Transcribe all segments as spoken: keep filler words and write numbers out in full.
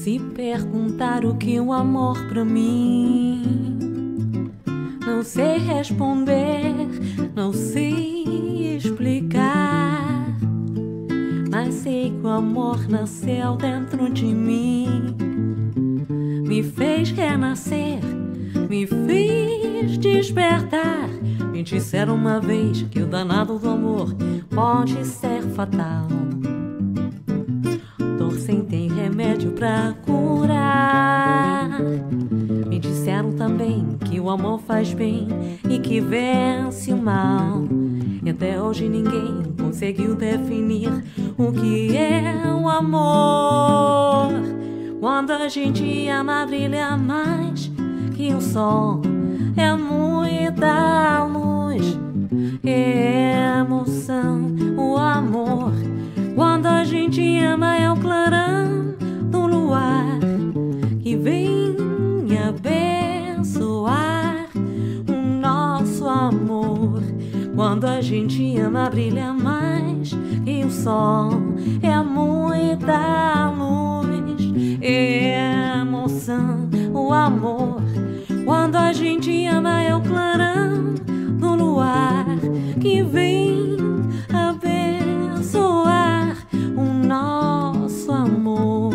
Se perguntar o que é o amor pra mim, não sei responder, não sei explicar, mas sei que o amor nasceu dentro de mim, me fez renascer, me fez despertar. Me disseram uma vez que o danado do amor pode ser fatal. Dor sem tem remédio pra curar. Me disseram também que o amor faz bem e que vence o mal. E até hoje ninguém conseguiu definir o que é o amor. Quando a gente ama, brilha mais que o sol. É muita luz, é emoção, o amor. Quando a gente ama é o clarão do luar que vem abençoar o nosso amor. Quando a gente ama brilha mais que o sol. É muita luz, é emoção, o amor. Quando a gente ama é o clarão do luar que vem abençoar o nosso amor.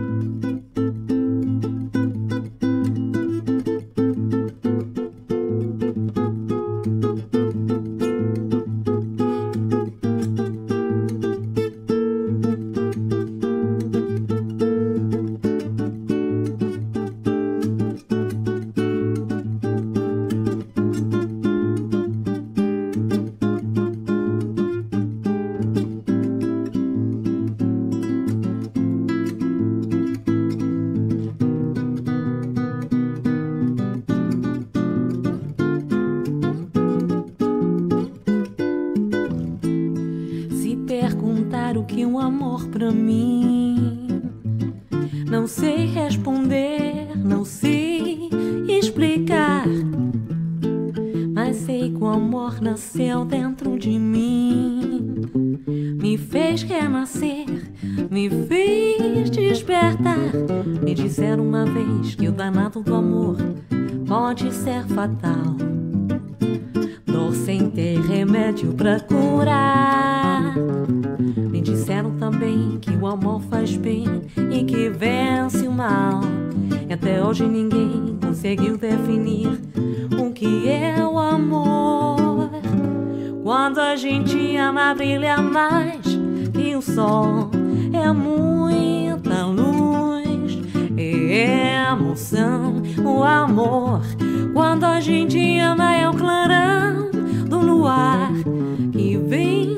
Perguntar o que é um amor pra mim, não sei responder, não sei explicar, mas sei que o amor nasceu dentro de mim, me fez renascer, me fez despertar. Me disseram uma vez que o danado do amor pode ser fatal. Dor sem ter remédio pra curar. Me disseram também que o amor faz bem e que vence o mal. E até hoje ninguém conseguiu definir o que é o amor. Quando a gente ama brilha mais que o sol. É muita luz, é emoção, o amor. Quando a gente ama é o clarão do luar que vem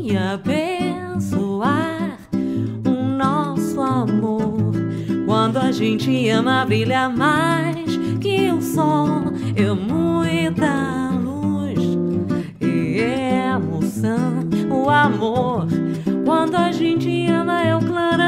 abençoar o nosso amor. Quando a gente ama brilha mais que o sol. É muita luz, é emoção, o amor. Quando a gente ama é o clarão